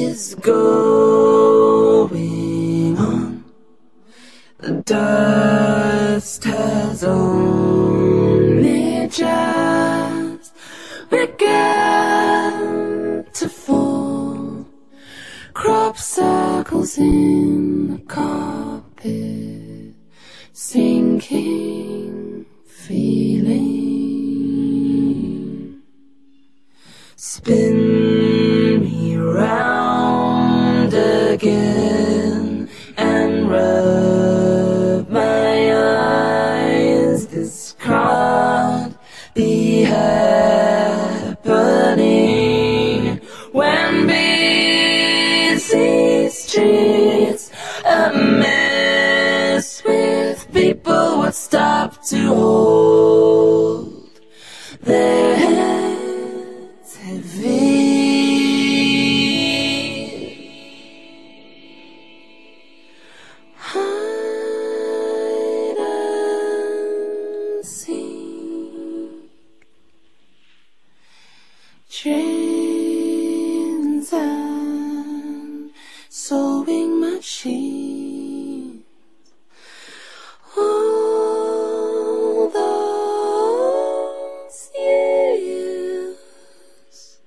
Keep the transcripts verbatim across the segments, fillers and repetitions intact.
is going on. The dust has only just begun to fall. Crop circles in the carpet, sinking feeling. Spin me round again and rub my eyes. This can't be happening when busy streets a mess with people would stop to hold their heads heavy. Hide and seek, trains and sewing machines. All those years,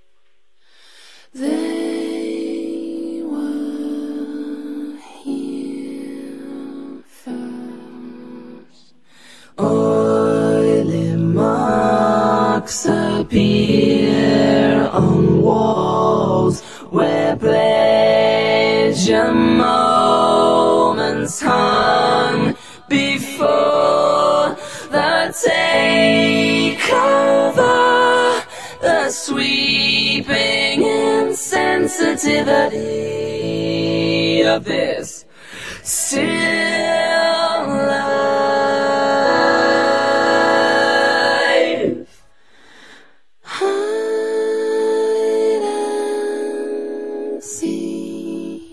they were here first. Oily marks appear on walls where pleasure moments hung before the takeover. The sweeping insensitivity of this still life. Hide and seek,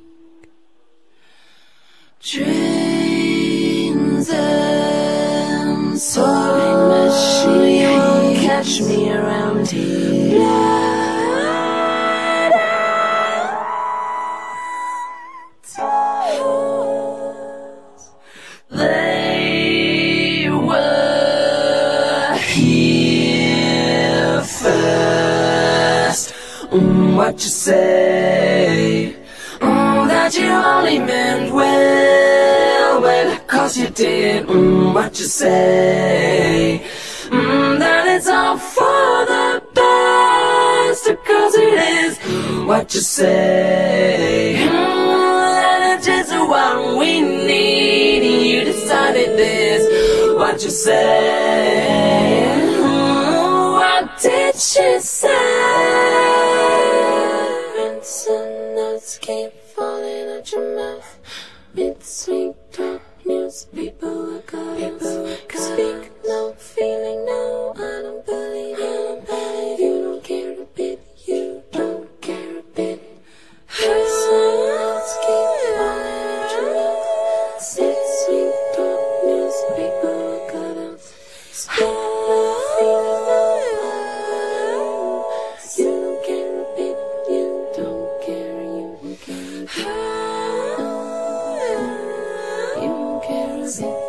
trains and sewing machine, catch me around here. Blood and tears, they were here first. Mm, what you say? Mm, that you only meant well, well, cause you did. Mm, what you say? Mm, that it's all for the best, cause it is. What you say? Mm, that it's just what we need, and you decided this. What you say? Mm, what did she say? Some notes keep falling out your mouth. Mid-sweet talk news, people are gods. Speak no, feeling no, I don't believe you. You don't care a bit, you don't care a bit. Some notes keep falling out your mouth. Mid-sweet talk news, people are gods. Speak no, feeling no, you don't care a bit, you don't care, you don't care. You don't care a bit.